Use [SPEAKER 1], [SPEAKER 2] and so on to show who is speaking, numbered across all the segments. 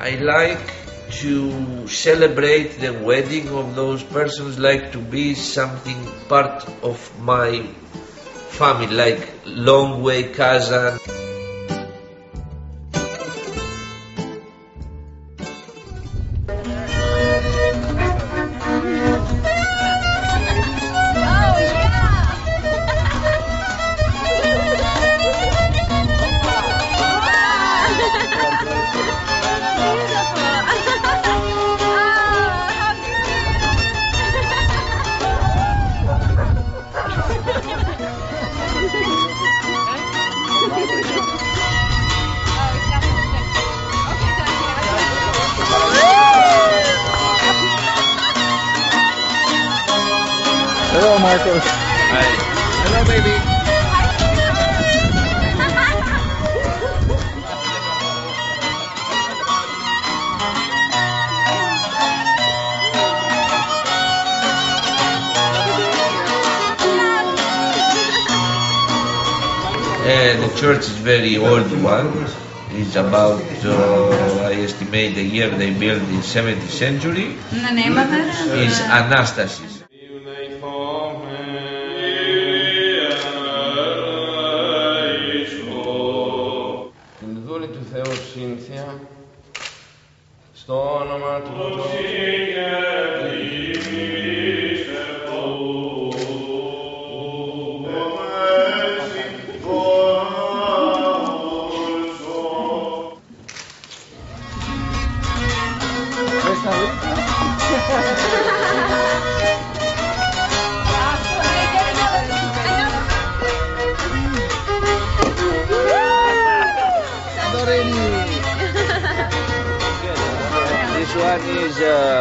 [SPEAKER 1] I like to celebrate the wedding of those persons, like to be something part of my family, like long way cousin.
[SPEAKER 2] Hello, Marcos.
[SPEAKER 1] Hi. Hello, baby. The church is very old one. It's about, I estimate the year they built in 17th century.
[SPEAKER 3] The name of it
[SPEAKER 1] Is Anastasis.
[SPEAKER 4] Την δούλη του Θεού Σύνθια, στο όνομα του Θεού.
[SPEAKER 5] This one is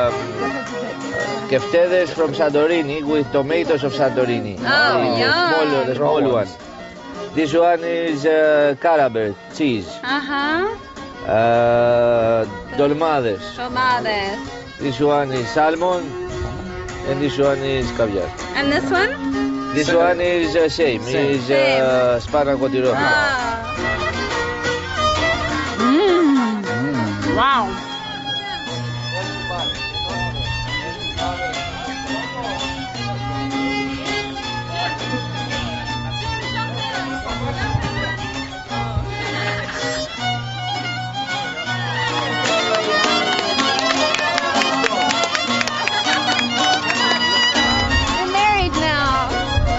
[SPEAKER 5] keftedes from Santorini with tomatoes of Santorini.
[SPEAKER 3] Oh, yum.
[SPEAKER 5] The small one. This one is Carabert cheese. Dolmades.
[SPEAKER 3] Tomades.
[SPEAKER 5] This one is salmon, and this one is caviar.
[SPEAKER 3] And this one?
[SPEAKER 5] This one is same. Is spanakotiro.
[SPEAKER 3] Wow. We're married now.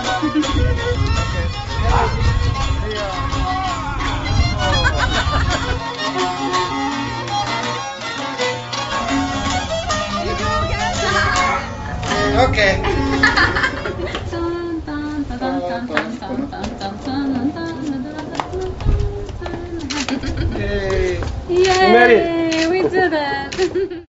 [SPEAKER 2] Okay.
[SPEAKER 3] Yay! We did it!